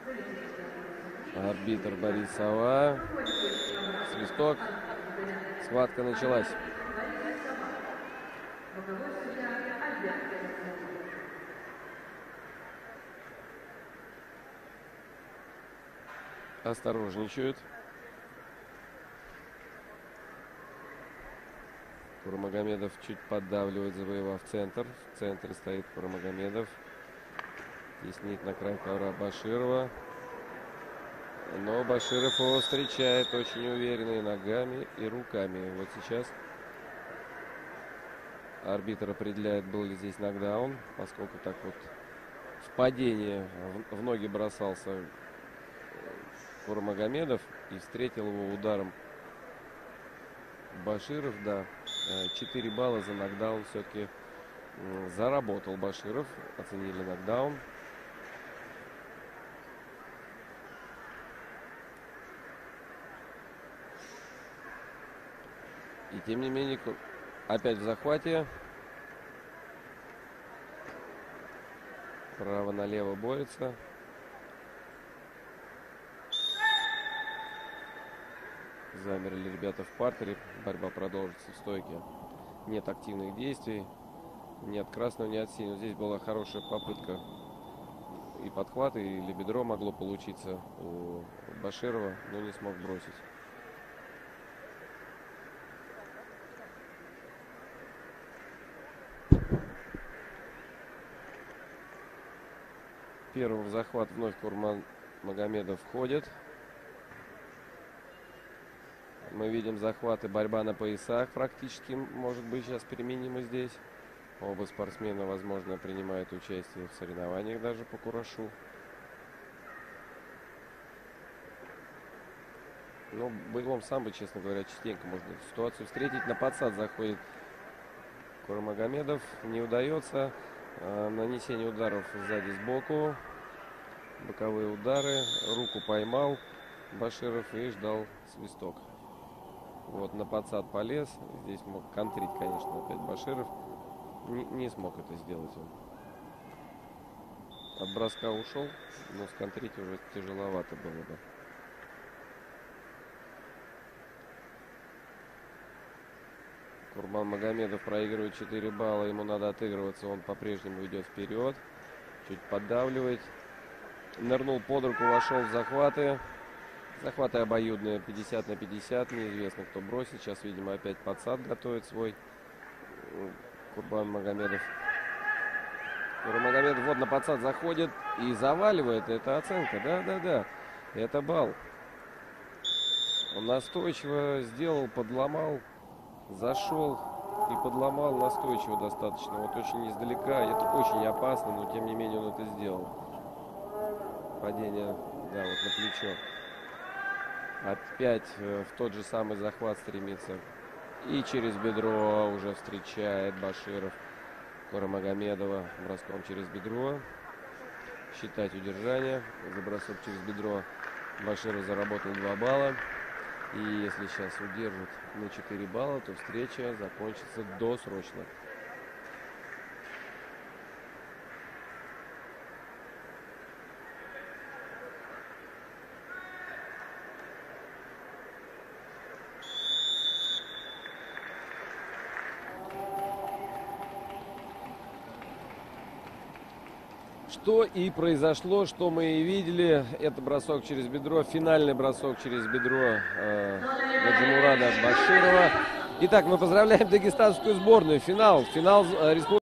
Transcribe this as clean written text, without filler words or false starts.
Арбитр Борис Сова. Свисток. Схватка началась. Осторожничают. Курмагомедов чуть поддавливает, завоевав центр. В центре стоит Курмагомедов. Теснит на край ковра Баширова. Но Баширов его встречает очень уверенно и ногами, и руками. Вот сейчас арбитр определяет, был ли здесь нокдаун, поскольку так вот в падение в ноги бросался Курмагомедов и встретил его ударом Баширов. Да, 4 балла за нокдаун все-таки заработал Баширов. Оценили нокдаун. И тем не менее, опять в захвате. Право налево борется. Замерли ребята в партере. Борьба продолжится в стойке. Нет активных действий. Ни от красного, ни от синего. Здесь была хорошая попытка. И подхват, и лебедро могло получиться у Баширова, но не смог бросить. Первым в захват вновь Курмагомедов входит. Мы видим захваты, борьба на поясах практически может быть сейчас применима здесь. Оба спортсмена, возможно, принимают участие в соревнованиях даже по курашу. Но в боевом самбо, честно говоря, частенько можно эту ситуацию встретить. На подсад заходит Курмагомедов. Не удается. Нанесение ударов сзади сбоку. Боковые удары. Руку поймал Баширов и ждал свисток. Вот на подсад полез. Здесь мог контрить, конечно, опять Баширов. Не смог это сделать он. От броска ушел, но сконтрить уже тяжеловато было бы. Курмагомедов проигрывает 4 балла. Ему надо отыгрываться. Он по-прежнему идет вперед. Чуть поддавливает. Нырнул под руку, вошел в захваты. Захваты обоюдные, 50 на 50. Неизвестно, кто бросит. Сейчас, видимо, опять подсад готовит свой Курмагомедов. Курмагомедов вот на подсад заходит и заваливает. Это оценка. Да. Это балл. Он настойчиво сделал, подломал. Зашел и подломал настойчиво достаточно. Вот очень издалека. Это очень опасно, но тем не менее он это сделал. Падение, да, вот на плечо. Опять в тот же самый захват стремится. И через бедро уже встречает Баширов Курмагомедова броском через бедро. Считать удержание. За бросок через бедро Баширов заработал 2 балла. И если сейчас удержит на 4 балла, то встреча закончится досрочно. Что и произошло, что мы и видели. Это бросок через бедро, финальный бросок через бедро Гаджимурада Баширова. Итак, мы поздравляем дагестанскую сборную. Финал республики.